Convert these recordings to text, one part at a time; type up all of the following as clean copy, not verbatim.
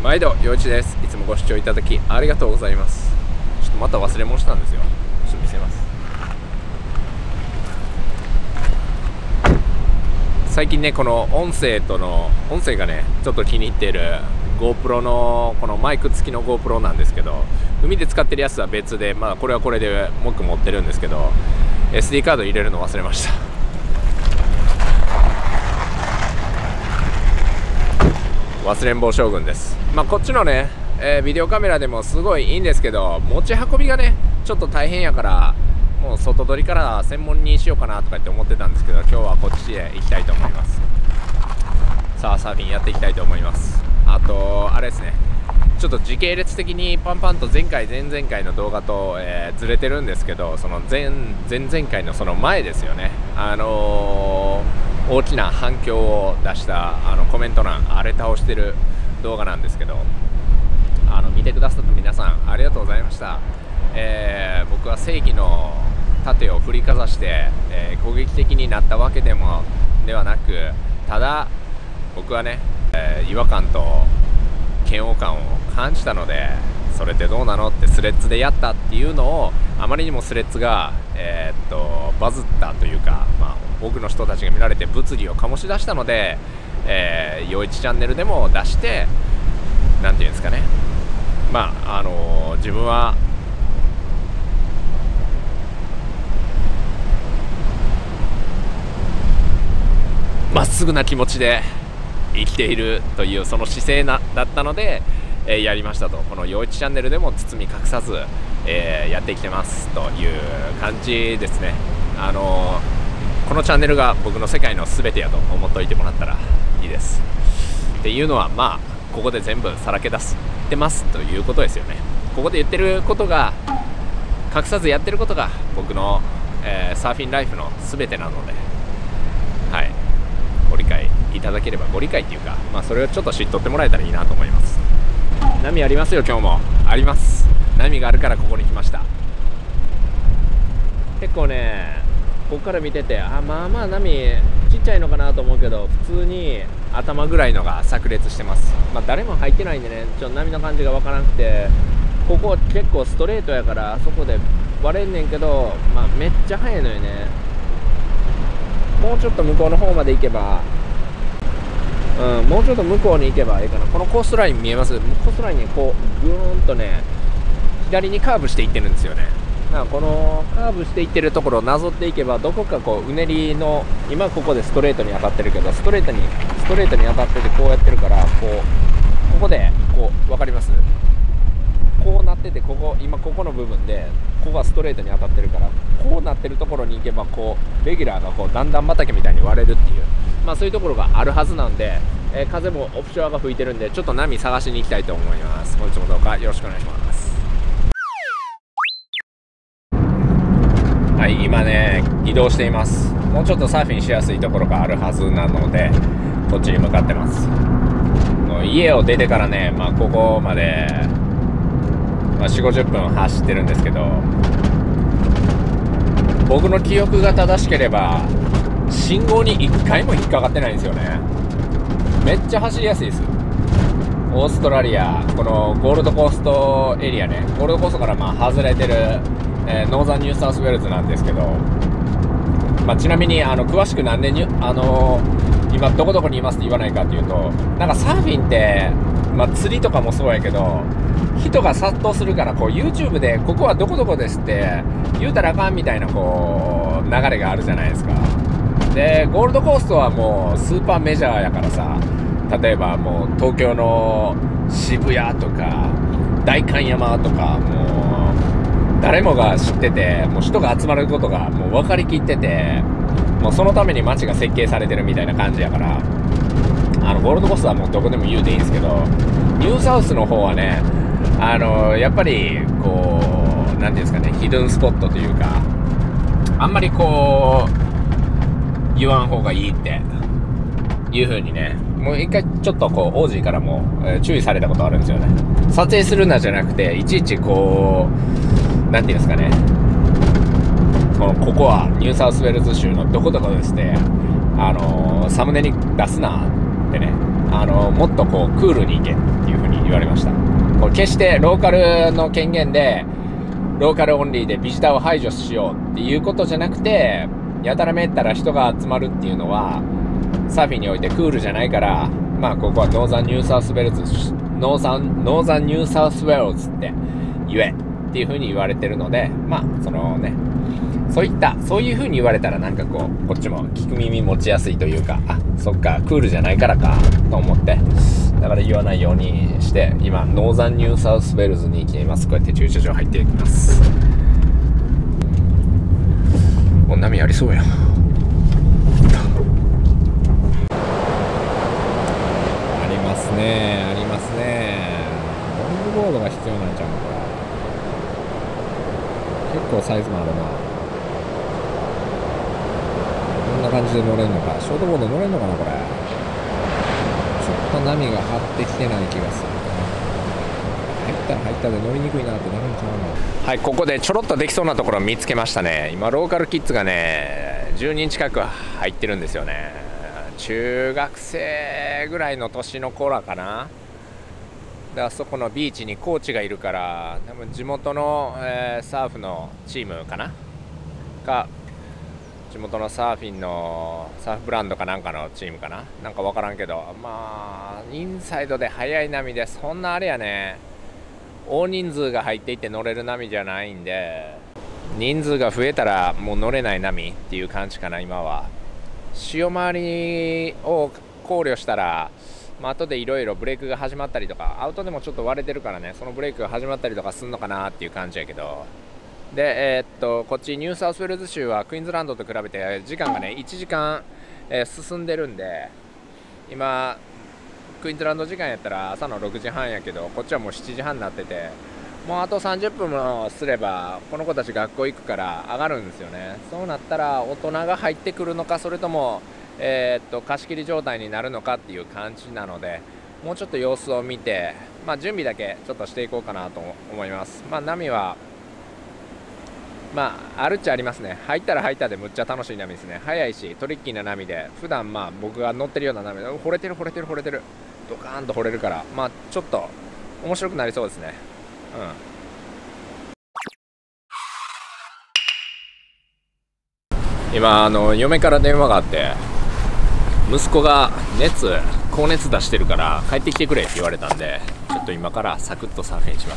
毎度陽一です。いつもご視聴いただきありがとうございます。ちょっとまた忘れ物したんですよ。ちょっと見せます。最近ね、この音声がねちょっと気に入っている GoPro のこのマイク付きの GoPro なんですけど、海で使ってるやつは別で、これはこれでもう一個持ってるんですけど、 SD カード入れるの忘れました。忘れん坊将軍です。こっちのね、ビデオカメラでもすごいいいんですけど、持ち運びがねちょっと大変やから、もう外撮りから専門にしようかなとかって思ってたんですけど、今日はこっちへ行きたいと思います。さあサーフィンやっていきたいと思います。あとあれですね、ちょっと時系列的にパンパンと前々回の動画と、ずれてるんですけど、その前々回のその前ですよね。大きな反響を出したコメント欄荒れ倒してる動画なんですけど、見てくださった皆さんありがとうございました。僕は正義の盾を振りかざして、攻撃的になったわけではなく、ただ僕はね、違和感と嫌悪感を感じたので、それってどうなのってスレッズでやったっていうのを、あまりにもスレッズが、バズったというか、多くの人たちが見られて物議を醸し出したので、陽一チャンネルでも出して、なんていうんですかね、自分はまっすぐな気持ちで生きているというその姿勢だったので、やりましたと。この陽一チャンネルでも包み隠さず、やってきてますという感じですね。このチャンネルが僕の世界の全てやと思っておいてもらったらいいです。っていうのはここで全部さらけ出してますということですよね。ここで言ってることが、隠さずやってることが僕の、サーフィンライフの全てなので、はい、ご理解いただければ、ご理解っていうか、それをちょっと知っとってもらえたらいいなと思います。波ありますよ、今日もあります。波があるからここに来ました。結構ね、ここから見てて波ちっちゃいのかなと思うけど、普通に頭ぐらいのが炸裂してます。誰も入ってないんでね、波の感じがわからなくて、ここ結構ストレートやからあそこで割れんねんけど、めっちゃ速いのよね。もうちょっと向こうの方まで行けば、もうちょっと向こうに行けばいいかな。このコーストライン見えます？コーストラインにこうぐーんとね、左にカーブしていってるんですよね。このカーブしていってるところをなぞっていけば、どこかこううねりの、今ここでストレートに当たってるけど、ストレートに当たっててこうやってるから、ここでこう分かります？こうなってて、今ここの部分でここがストレートに当たってるから、こうなってるところに行けば、こうレギュラーがこう段々畑みたいに割れるっていう、そういうところがあるはずなんで、風もオフショアが吹いてるんで、ちょっと波探しに行きたいと思います。本日もどうかよろしくお願いします。はい、今ね移動しています。もうちょっとサーフィンしやすいところがあるはずなので、こっちに向かってます。もう家を出てからね、ここまで、4、50分走ってるんですけど、僕の記憶が正しければ信号に1回も引っかかってないんですよね。めっちゃ走りやすいです。オーストラリア、このゴールドコーストエリアね、ゴールドコーストから外れてる、ノーザンニューサウスウェールズなんですけど、ちなみに詳しくなんで今どこどこにいますって言わないかっていうと、サーフィンって、釣りとかもそうやけど、人が殺到するから、YouTube でここはどこどこですって言うたらあかんみたいな流れがあるじゃないですか。でゴールドコーストはもうスーパーメジャーやからさ、例えばもう東京の渋谷とか代官山とか、もう誰もが知ってて、もう人が集まることがもう分かりきってて、もうそのために街が設計されてるみたいな感じやから、ゴールドコーストはもうどこでも言うていいんですけど、ニューサウスの方はね、やっぱりなんていうんですかね、ヒドゥンスポットというか、あんまり言わん方がいいっていう風にね、もう一回ちょっとオージーからも、注意されたことあるんですよね。撮影するなじゃなくて、いちいちなんていうんですかね、ここはニューサウスウェールズ州のどこどこですって、サムネに出すなってね、もっとクールに行けっていう風に言われ決してローカルの権限でローカルオンリーでビジターを排除しようっていうことじゃなくて、やたらめったら人が集まるっていうのはサーフィンにおいてクールじゃないから、まあここはノーザンニューサウスウェールズって言えっていう風に言われてるので、まあそのね、そういう風に言われたらなんかこっちも聞く耳持ちやすいというか、あ、そっかクールじゃないからかと思って、だから言わないようにして今ノーザンニューサウスウェールズに来ています。こうやって駐車場入っていきます。もう波ありそうや。ありますね、ありますね。ロングボードが必要なんちゃうのこれ。結構サイズもあるな。こんな感じで乗れるのか。ショートボード乗れるのかなこれ。ちょっと波が張ってきてない気がする。入ったで乗りにくいなってなるんちゃうの。はい、ここでちょろっとできそうなところを見つけましたね。今ローカルキッズがね10人近く入ってるんですよね。中学生ぐらいの年の子らかな。で、あそこのビーチにコーチがいるから、多分地元の、サーフのチームかなか、地元のサーフブランドかなんかのチームかな、なんか分からんけど、まあインサイドで速い波で、そんなあれやね、大人数が入っていって乗れる波じゃないんで、人数が増えたらもう乗れない波っていう感じかな。今は潮回りを考慮したら、まあ後でいろいろブレークが始まったりとか、アウトでもちょっと割れてるからね、そのブレークが始まったりとかすんのかなっていう感じやけど、でこっちニューサウスウェールズ州はクイーンズランドと比べて時間がね1時間、進んでるんで、今クイーンズランド時間やったら朝の6時半やけど、こっちはもう7時半になってて、もうあと30分もすればこの子たち学校行くから上がるんですよね。そうなったら大人が入ってくるのか、それとも貸し切り状態になるのかっていう感じなので、もうちょっと様子を見て、まあ、準備だけちょっとしていこうかなと思います。まあ、波はまああるっちゃありますね。入ったら入ったでむっちゃ楽しい波ですね。速いしトリッキーな波で、普段まあ僕が乗ってるような波で惚れてるドカーンと惚れるから、まあちょっと面白くなりそうですね。今嫁から電話があって、息子が高熱出してるから帰ってきてくれって言われたんで、ちょっと今からサクッとサーフィンします。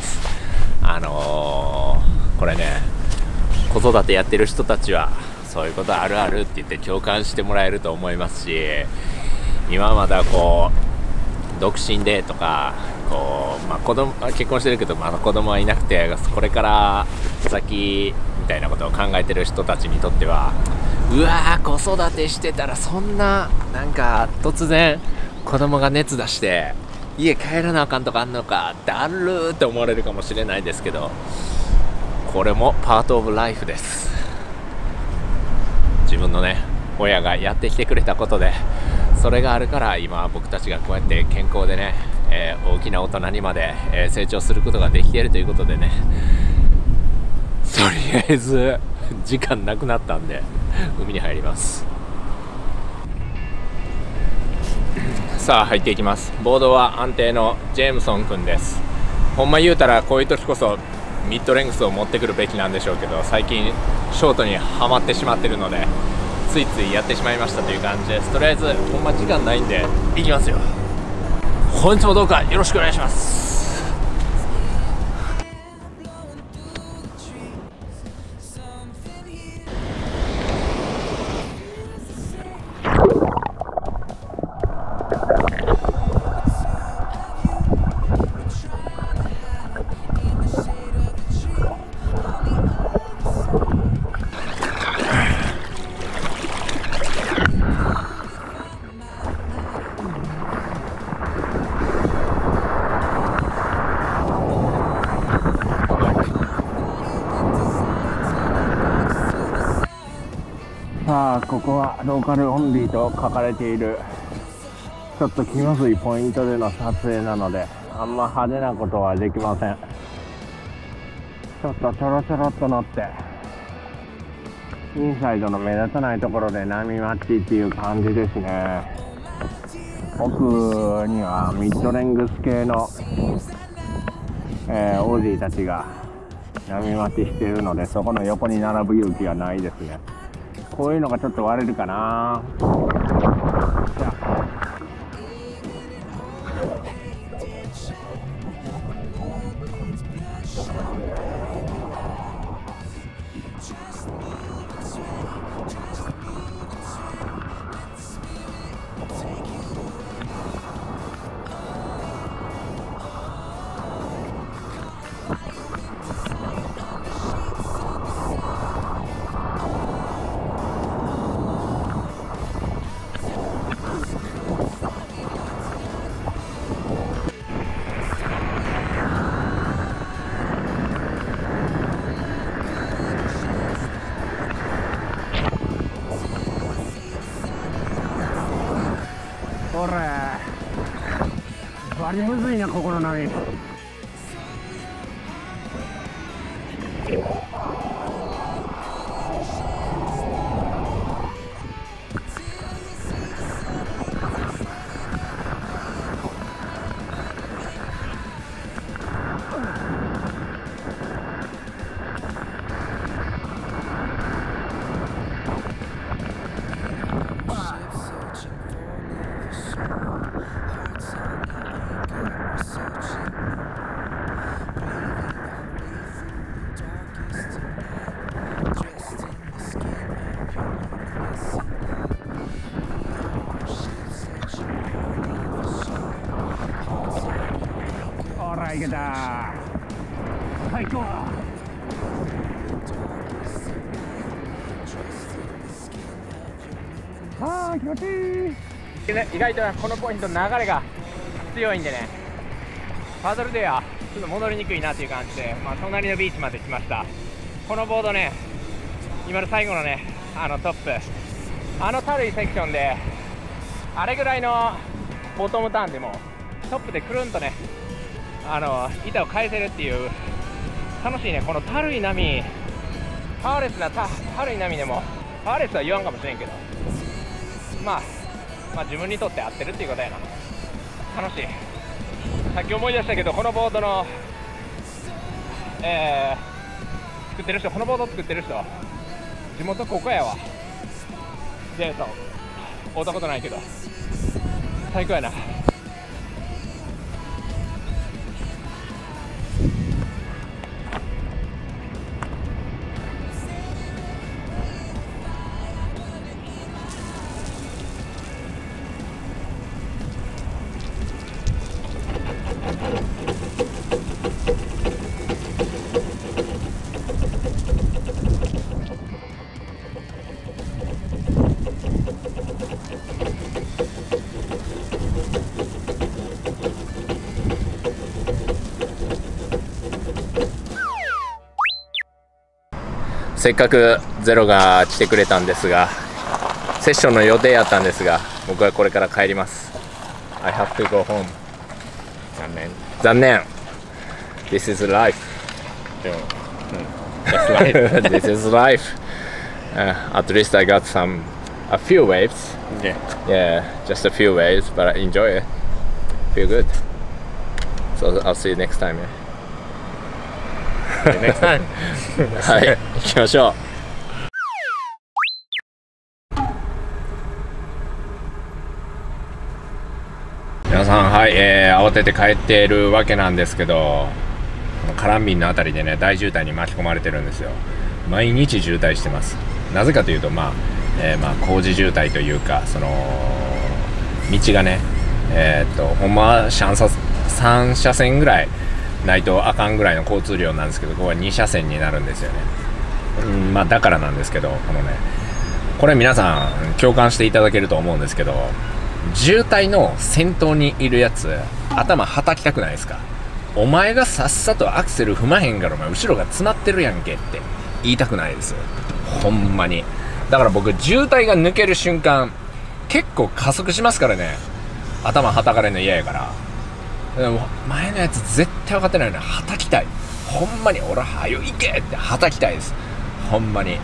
これね、子育てやってる人たちはそういうことあるあるって言って共感してもらえると思いますし、今まだこう独身でとか、こう、まあ、結婚してるけどまだ子供はいなくて、これから先みたいなことを考えてる人たちにとっては、うわー、子育てしてたらそんな、なんか突然子供が熱出して家帰らなあかんとかあんのか、だるーって思われるかもしれないですけど、これもパートオブライフです。自分のね親がやってきてくれたことで、それがあるから今僕たちがこうやって健康でね、大きな大人にまで、成長することができているということでね、とりあえず時間なくなったんで海に入ります。さあ入っていきます。ボードは安定のジェームソン君です。ほんま言うたらこういう時こそミッドレングスを持ってくるべきなんでしょうけど、最近ショートにはまってしまってるのでついついやってしまいましたという感じです。とりあえずほんま時間ないんで行きますよ。本日もどうかよろしくお願いします。さあここはローカルオンリーと書かれているちょっと気まずいポイントでの撮影なので、あんま派手なことはできません。ちょっとちょろっと乗ってインサイドの目立たないところで波待ちっていう感じですね。奥にはミッドレングス系のオージーたちが波待ちしているので、そこの横に並ぶ勇気はないですね。こういうのがちょっと割れるかな。これバリむずいな、ここの波。いけた、最高。あー気持ちいい。意外とこのポイント流れが強いんでね、パドルではちょっと戻りにくいなっていう感じで、隣のビーチまで来ました。このボードね、今の最後のね、トップ、たるいセクションであれぐらいのボトムターンでもトップでくるんとね、板を返せるっていう楽しいね、このたるい波、パワーレスなたるい波でも、パワーレスは言わんかもしれんけど、まあ自分にとって合ってるっていうことやな。楽しい。さっき思い出したけど、このボードの、作ってる人、このボード作ってる人、地元ここやわ。で、会ったことないけど最高やな。せっかくゼロが来てくれたんですが、セッションの予定やったんですが、僕はこれから帰ります。I have to go home。 残念。 This is life。 This is life。 At least I got a few waves. Yeah, just a few waves, but I enjoy it. Feel good. So I'll see you next time. Next time. はい、行きましょう。皆さん、はい、慌てて帰っているわけなんですけど、カランビンのあたりでね、大渋滞に巻き込まれてるんですよ。毎日渋滞してます。なぜかというと、工事渋滞というか、その道がね、ほんまは3車線ぐらいないとあかんぐらいの交通量なんですけど、ここは2車線になるんですよね。だからなんですけど、これ皆さん共感していただけると思うんですけど、渋滞の先頭にいるやつ、頭はたきたくないですか？お前がさっさとアクセル踏まへんから、お前後ろが詰まってるやんけって言いたくないです。ほんまに。だから僕、渋滞が抜ける瞬間結構加速しますからね。頭はたかれるの嫌やから。でも前のやつ絶対分かってないのにはたきたい。ほんまに俺はよ行けってはたきたいです。ほんまに。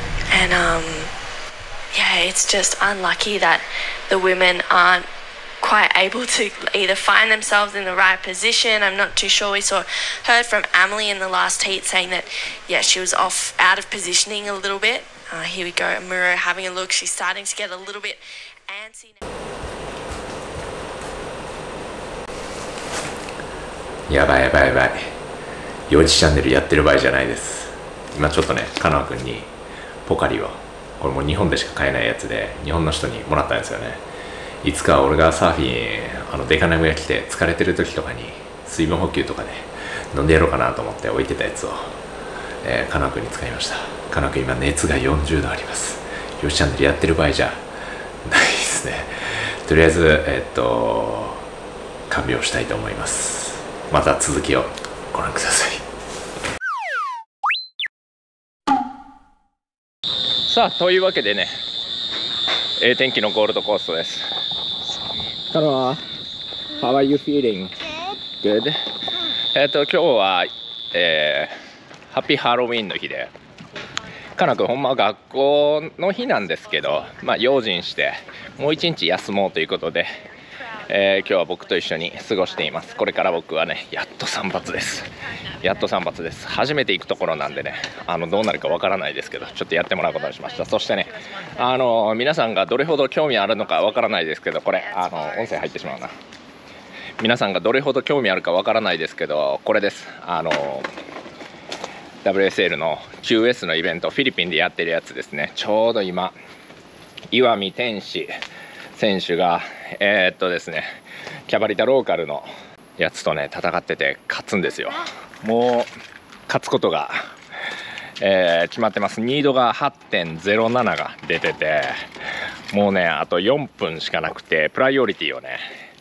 And yeah, it's just unlucky that the women aren't quite able to either find themselves in the right position. I'm not too sure. We heard from Amelie in the last heat saying that, yeah, she was off out of positioning a little bit. Here we go, Muro having a look. She's starting to get a little bit antsy now. やばいやばいやばい。幼児チャンネルやってる場合じゃないです。今ちょっとね、カノア君にポカリを、これもう日本でしか買えないやつで、日本の人にもらったんですよね。いつか俺がサーフィン、デカナグが来て疲れてる時とかに水分補給とかで飲んでやろうかなと思って置いてたやつを、カノア君に使いました。カノア君今熱が40度あります。幼児チャンネルやってる場合じゃないですね。とりあえず、看病したいと思います。また続きをご覧ください。さあ、というわけでね、天気のゴールドコーストです。カノア、How are you feeling? Good? 今日は、ハッピーハロウィンの日で、カノア君ほんまは学校の日なんですけど、用心してもう一日休もうということで、今日は僕と一緒に過ごしています。これから僕はね、やっと散髪です。やっと散髪です。初めて行くところなんでね、どうなるかわからないですけど、ちょっとやってもらうことにしました。そしてね、皆さんがどれほど興味あるのかわからないですけど、これ音声入ってしまうな。皆さんがどれほど興味あるかわからないですけど、これです。WSL の QS のイベント、フィリピンでやってるやつですね。ちょうど今、岩見天使選手がですね、キャバリタローカルのやつとね戦ってて勝つんですよ。もう勝つことが、決まってます。ニードが 8.07 が出てて、もうねあと4分しかなくて、プライオリティをね、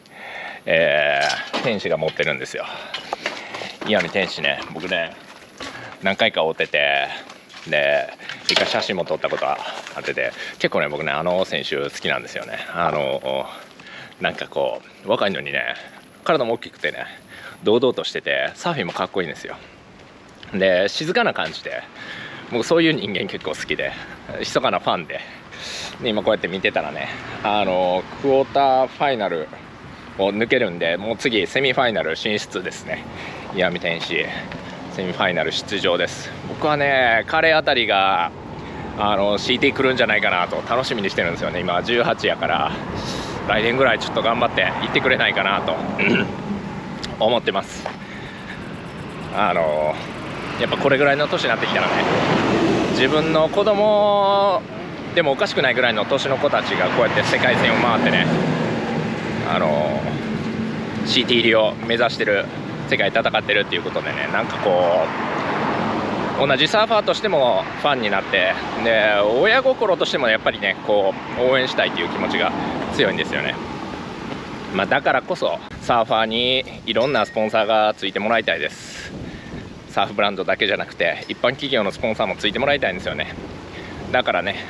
天使が持ってるんですよ。岩見天使ね、僕ね何回か追ってて、で一回写真も撮ったことがあってて、結構ね僕ね選手好きなんですよね。なんかこう若いのにね、体も大きくてね、堂々としてて、サーフィンもかっこいいんですよ。で静かな感じで、僕そういう人間結構好きで、密かなファンで、今こうやって見てたらね、クォーターファイナルを抜けるんで、もう次セミファイナル進出ですね。岩見天使セミファイナル出場です。僕はね彼あたりがCT 来るんじゃないかなと楽しみにしてるんですよね。今18やから、来年ぐらいちょっと頑張って行ってくれないかなと思ってます。やっぱこれぐらいの年になってきたらね、自分の子供でもおかしくないぐらいの年の子たちがこうやって世界戦を回ってね、CT 入りを目指してる、世界戦ってるっていうことでね、なんかこう同じサーファーとしてもファンになって、で親心としてもやっぱりねこう応援したいという気持ちが強いんですよね。だからこそサーファーにいろんなスポンサーがついてもらいたいです。サーフブランドだけじゃなくて一般企業のスポンサーもついてもらいたいんですよね。だからね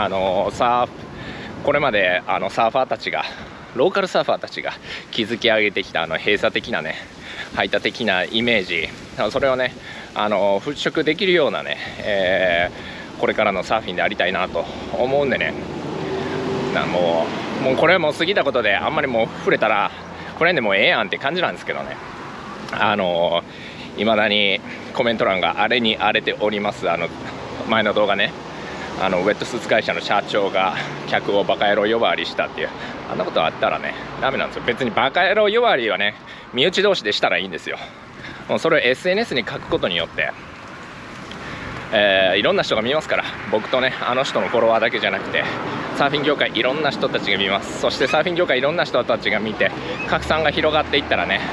これまでサーファーたちが、ローカルサーファーたちが築き上げてきた閉鎖的なね、排他的なイメージ、それをね払拭できるようなね、これからのサーフィンでありたいなと思うんでね、もうこれはもう過ぎたことで、あんまりもう触れたらこれでもうええやんって感じなんですけどね、いまだにコメント欄が荒れに荒れております。前の動画ね、ウェットスーツ会社の社長が客をバカ野郎呼ばわりしたっていう、あんなことあったらねダメなんですよ。別にバカ野郎呼ばわりはね身内同士でしたらいいんですよ。もうそれを SNS に書くことによって、いろんな人が見ますから、僕とね人のフォロワーだけじゃなくてサーフィン業界いろんな人たちが見ます。そしてサーフィン業界いろんな人たちが見て拡散が広がっていったらね、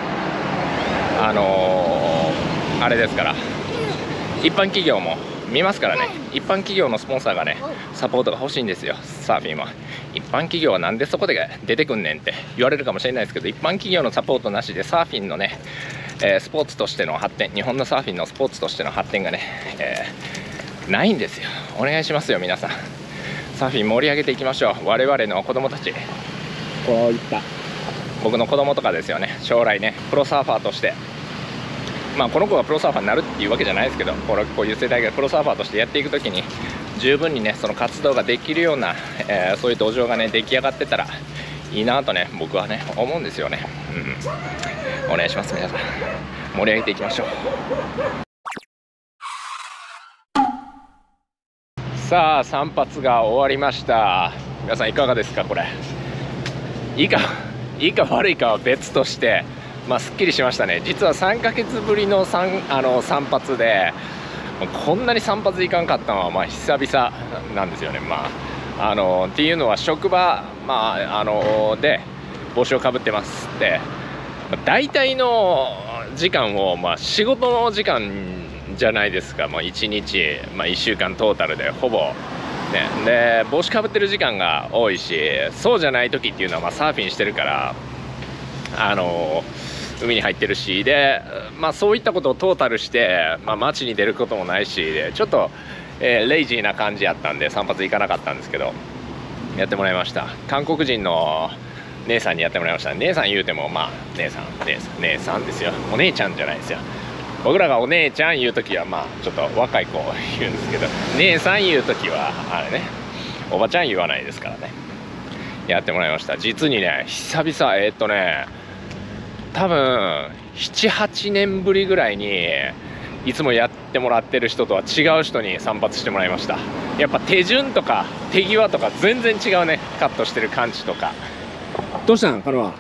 あれですから、一般企業も見ますからね。一般企業のスポンサーがねサポートが欲しいんですよ、サーフィンは。一般企業はなんでそこで出てくんねんって言われるかもしれないですけど、一般企業のサポートなしでサーフィンのね、スポーツとしての発展、日本のサーフィンのスポーツとしての発展がね、ないんですよ。お願いしますよ皆さん、サーフィン盛り上げていきましょう。我々の子供たち、こういった僕の子供とかですよね、将来ねプロサーファーとして、この子がプロサーファーになるっていうわけじゃないですけど、こういう世代がプロサーファーとしてやっていくときに十分にねその活動ができるような、そういう土壌がね出来上がってたらいいなとね、僕はね思うんですよね。お願いします。皆さん盛り上げていきましょう。さあ散髪が終わりました。皆さんいかがですか？これいいか悪いかは別として、すっきりしましたね。実は3ヶ月ぶりの散髪で、こんなに散髪いかんかったのは久々なんですよね。っていうのは職場、で帽子をかぶってますって、大体の時間を、仕事の時間じゃないですか。1日、1週間トータルでほぼ、ね、で帽子かぶってる時間が多いし、そうじゃない時っていうのはサーフィンしてるから、海に入ってるしで、そういったことをトータルして、街に出ることもないしで、ちょっと、レイジーな感じやったんで散髪行かなかったんですけど、やってもらいました。韓国人の姉さんにやってもらいました。姉さん言うても姉さんですよ。お姉ちゃんじゃないですよ。僕らがお姉ちゃん言う時はちょっと若い子言うんですけど、姉さん言う時はあれね、おばちゃん言わないですからね。やってもらいました。実にね、久々多分 7,8 年ぶりぐらいにいつもやってもらってる人とは違う人に散髪してもらいました。やっぱ手順とか手際とか全然違うね。カットしてる感じとか。どうしたんカノア？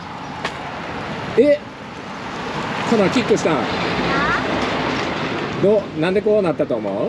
カノアキックしたん？なんでこうなったと思う？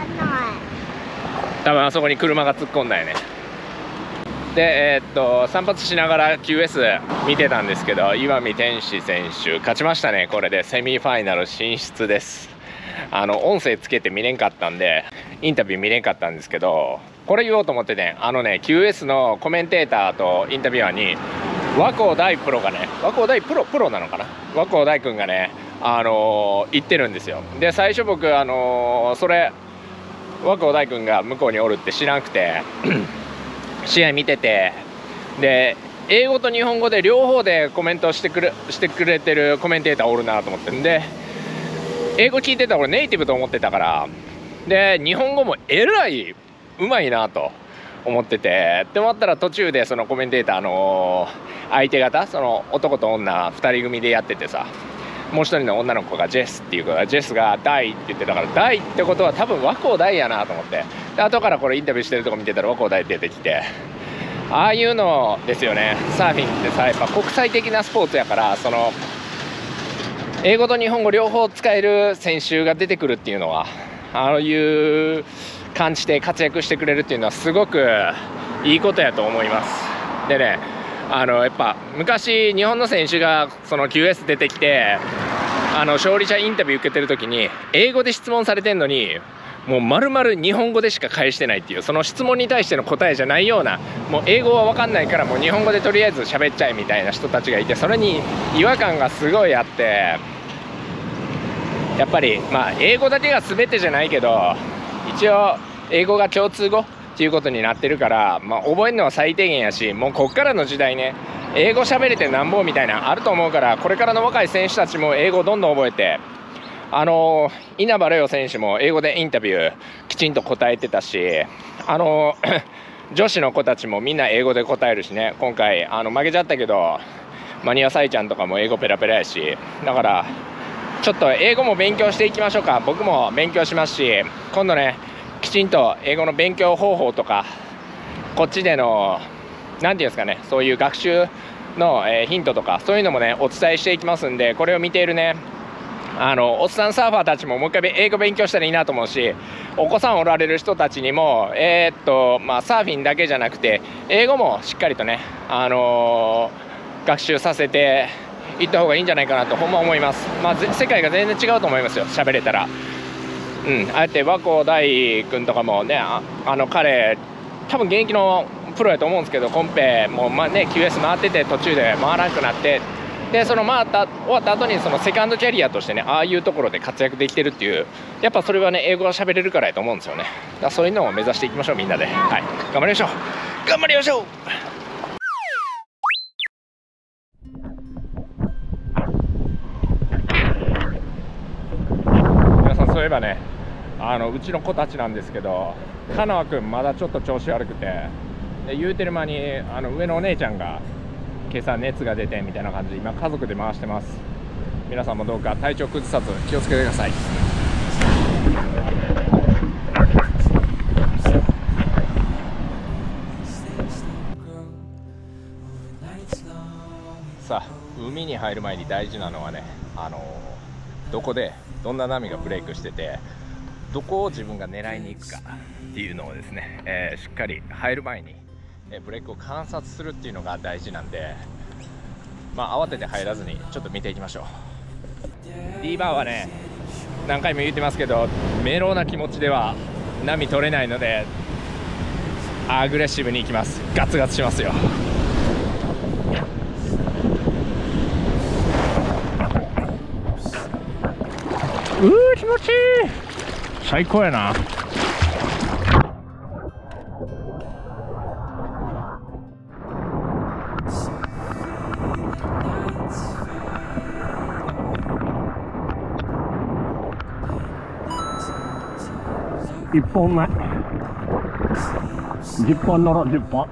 多分あそこに車が突っ込んだよね。で散髪しながら QS 見てたんですけど、岩見天使選手勝ちましたね。これでセミファイナル進出です。音声つけて見れんかったんでインタビュー見れんかったんですけど、これ言おうと思ってね、QS のコメンテーターとインタビュアーに和光大プロがね、和光大プロなのかな、和光大君がね言ってるんですよ。で最初僕それ和光大君が向こうにおるって知らなくて試合見てて、で英語と日本語で両方でコメントしてくれてるコメンテーターおるなと思ってんで、英語聞いてたら俺ネイティブと思ってたから、で日本語もえらいうまいなと思ってて、って思ったら途中でそのコメンテーターの相手方、その男と女2人組でやっててさ、もう一人の女の子がジェスっていう子が、ジェスが大って言ってたから、大ってことは多分和光大やなと思って、で後からこれインタビューしてるとこ見てたら和光大出てきて、ああいうのですよね。サーフィンってさ、やっぱ国際的なスポーツやから、その英語と日本語両方使える選手が出てくるっていうのは、ああいう感じで活躍してくれるっていうのはすごくいいことやと思います。でね、やっぱ昔日本の選手がその QS 出てきて勝利者インタビュー受けてる時に英語で質問されてんのに、もう丸々日本語でしか返してないっていう、その質問に対しての答えじゃないような、もう英語は分かんないからもう日本語でとりあえず喋っちゃえみたいな人たちがいて、それに違和感がすごいあって、やっぱり英語だけが全てじゃないけど、一応英語が共通語っていうことになってるから、覚えるのは最低限やし、もうこっからの時代ね、英語喋れてなんぼみたいなあると思うから、これからの若い選手たちも英語をどんどん覚えて、稲葉レオ選手も英語でインタビューきちんと答えてたし、女子の子たちもみんな英語で答えるしね。今回負けちゃったけどマニアサイちゃんとかも英語ペラペラやし、だからちょっと英語も勉強していきましょうか。僕も勉強しますし、今度ねきちんと英語の勉強方法とか、こっちでの何ていうんですかね、そういう学習のヒントとかそういうのもねお伝えしていきますんで、これを見ているねおっさんサーファーたちももう一回英語勉強したらいいなと思うし、お子さんおられる人たちにもサーフィンだけじゃなくて英語もしっかりとね学習させていった方がいいんじゃないかなとほんま思います。世界が全然違うと思いますよ、喋れたら。あえて和光大君とかもね、彼多分現役のプロやと思うんですけど、コンペもQS 回ってて途中で回らなくなって、でその終わった後にそのセカンドキャリアとしてね、ああいうところで活躍できてるっていう、やっぱそれはね英語が喋れるからやと思うんですよね。だからそういうのを目指していきましょう、みんなで。はい、頑張りましょう。頑張りましょう。皆さん、そういえばね、うちの子たちなんですけど、カノア君まだちょっと調子悪くて、 で言うてる間に上のお姉ちゃんが今朝熱が出てみたいな感じで今家族で回してます。皆さんもどうか体調崩さず気をつけてください。さあ海に入る前に大事なのはね、どこでどんな波がブレイクしててどこを自分が狙いに行くかっていうのをですね、しっかり入る前にブレイクを観察するっていうのが大事なんで、慌てて入らずにちょっと見ていきましょう。 D バーはね何回も言ってますけどメロウな気持ちでは波取れないのでアグレッシブに行きます。ガツガツしますよ。気持ちいい、最高やな。1本目10本乗ろう。10本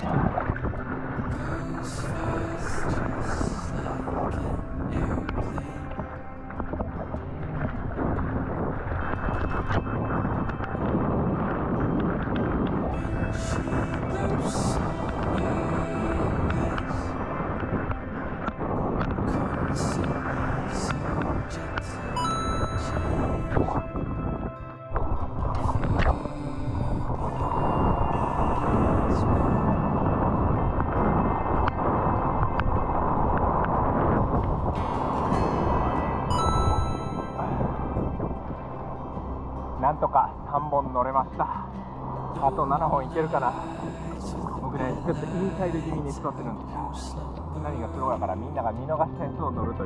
なんとか3本乗れました。あと7本いけるかな。僕ねちょっとインサイド気味に座ってるんですよ。何がスローやからみんなが見逃したやつを乗るという。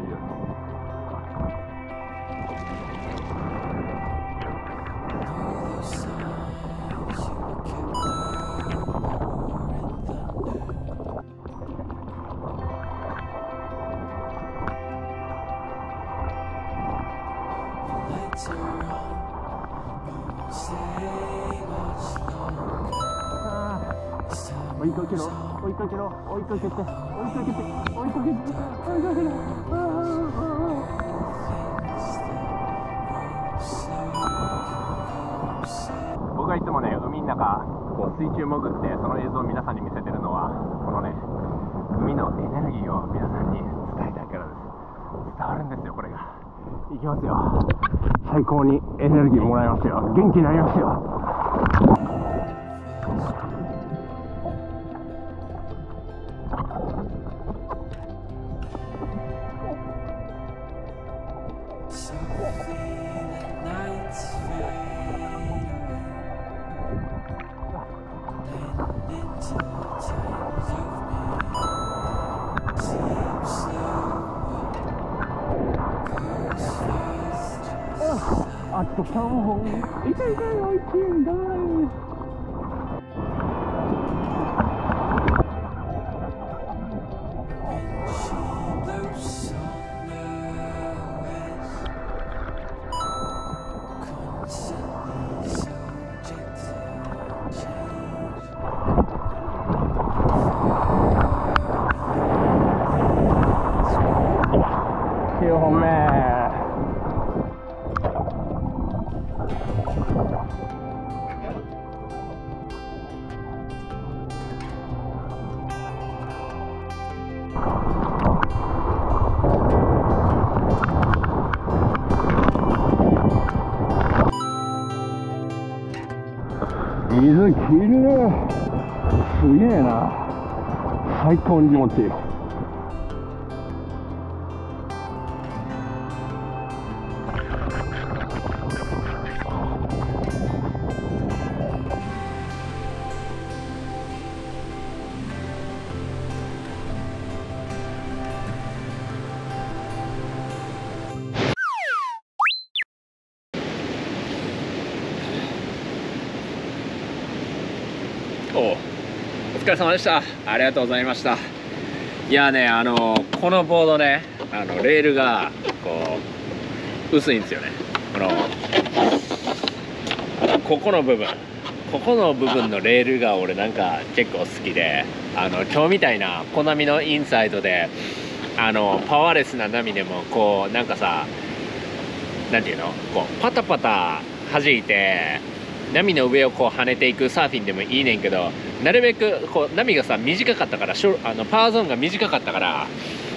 追いかけろ、追いかけろ、追いかけて、追いかけて、追いかけて、追いかけて、追いかけて。僕がいつもね、海の中、水中潜って、その映像を皆さんに見せてるのは、このね、海のエネルギーを皆さんに伝えたいからです。伝わるんですよ、これが。いきますよ。最高にエネルギーもらいますよ。元気になりますよ。あと3本。痛い痛い、おいしいんだ。9本目。水きれい、すげえな。最高に気持ちいい。お疲れ様でした。ありがとうございました。いやね、このボードね、レールがこう薄いんですよね。ここの部分ここの部分のレールが俺なんか結構好きで、今日みたいなコナミのインサイドでパワーレスな波でもこうなんかさ、なんていうの、こうパタパタ弾いて波の上をこう跳ねていくサーフィンでもいいねんけど、なるべくこう波がさ短かったから、パワーゾーンが短かったから、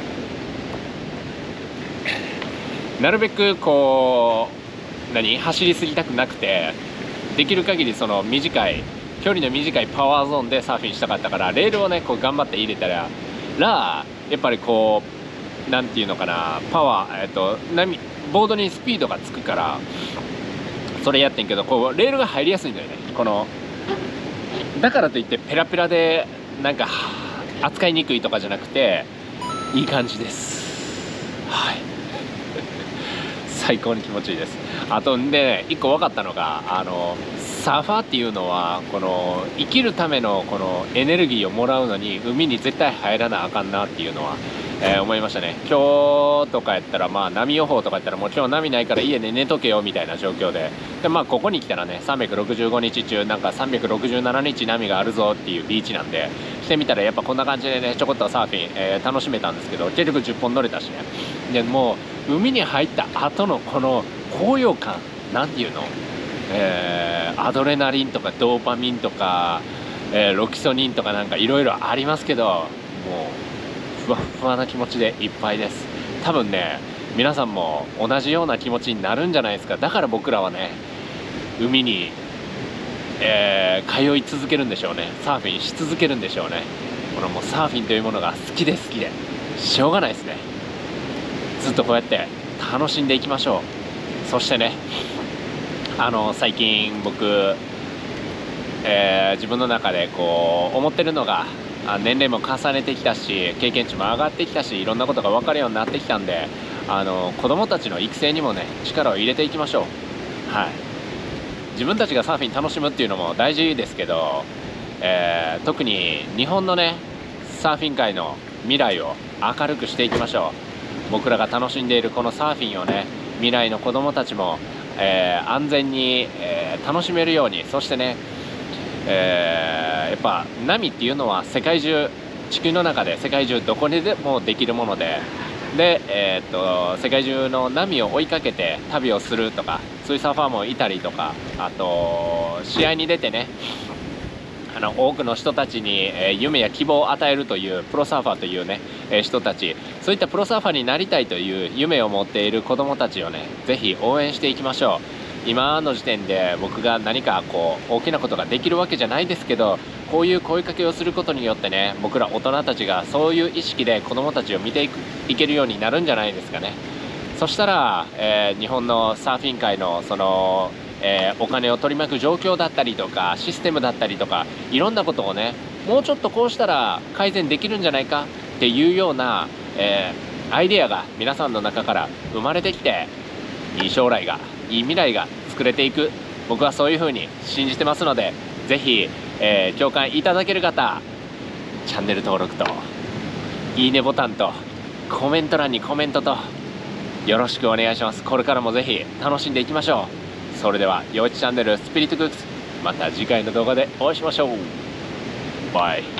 なるべくこう走りすぎたくなくて、できる限りその距離の短いパワーゾーンでサーフィンしたかったから、レールをねこう頑張って入れたらやっぱりこうなんていうのかな、ボードにスピードがつくからそれやってんけど、こうレールが入りやすいんだよね。だからといってペラペラでなんか扱いにくいとかじゃなくて、いい感じです。はい最高に気持ちいいです。あとで1個分かったのが、サーファーっていうのはこの生きるためのこのエネルギーをもらうのに海に絶対入らなあかんなっていうのは、思いましたね。今日とかやったら波予報とかやったらもう今日波ないから家で寝とけよみたいな状況で、ここに来たらね365日中なんか367日波があるぞっていうビーチなんで、来てみたらやっぱこんな感じでねちょこっとサーフィン、楽しめたんですけど、結局10本乗れたしね。でもう海に入った後のこの高揚感、なんていうの、アドレナリンとかドーパミンとか、ロキソニンとかなんかいろいろありますけど、もうふわふわな気持ちでいっぱいです。多分ね皆さんも同じような気持ちになるんじゃないですか。だから僕らはね海に、通い続けるんでしょうね。サーフィンし続けるんでしょうね。もうサーフィンというものが好きでしょうがないですね。ずっとこうやって楽しんでいきましょう。そしてね最近僕、自分の中でこう思ってるのが、年齢も重ねてきたし経験値も上がってきたし、いろんなことが分かるようになってきたんで、子供たちの育成にもね力を入れていきましょう。はい、自分たちがサーフィン楽しむっていうのも大事ですけど、特に日本のねサーフィン界の未来を明るくしていきましょう。僕らが楽しんでいるこのサーフィンをね未来の子供たちも、安全に、楽しめるように、そしてね、やっぱ波っていうのは世界中、地球の中で世界中どこにでもできるもので、世界中の波を追いかけて旅をするとか、そういうサーファーもいたりとか、あと試合に出てね多くの人たちに、夢や希望を与えるというプロサーファーというね、人たち、そういったプロサーファーになりたいという夢を持っている子どもたちをねぜひ応援していきましょう。今の時点で僕が何かこう大きなことができるわけじゃないですけど、こういう声かけをすることによってね僕ら大人たちがそういう意識で子どもたちを見ていけるようになるんじゃないですかね。そしたら、日本のサーフィン界のお金を取り巻く状況だったりとかシステムだったりとか、いろんなことをねもうちょっとこうしたら改善できるんじゃないかっていうような、アイデアが皆さんの中から生まれてきて、いい将来がいい未来が作れていく、僕はそういうふうに信じてますので、ぜひ、共感いただける方チャンネル登録といいねボタンとコメント欄にコメントとよろしくお願いします。これからもぜひ楽しんでいきましょう。それでは、よいちチャンネルスピリットクックス、また次回の動画でお会いしましょう。バイ。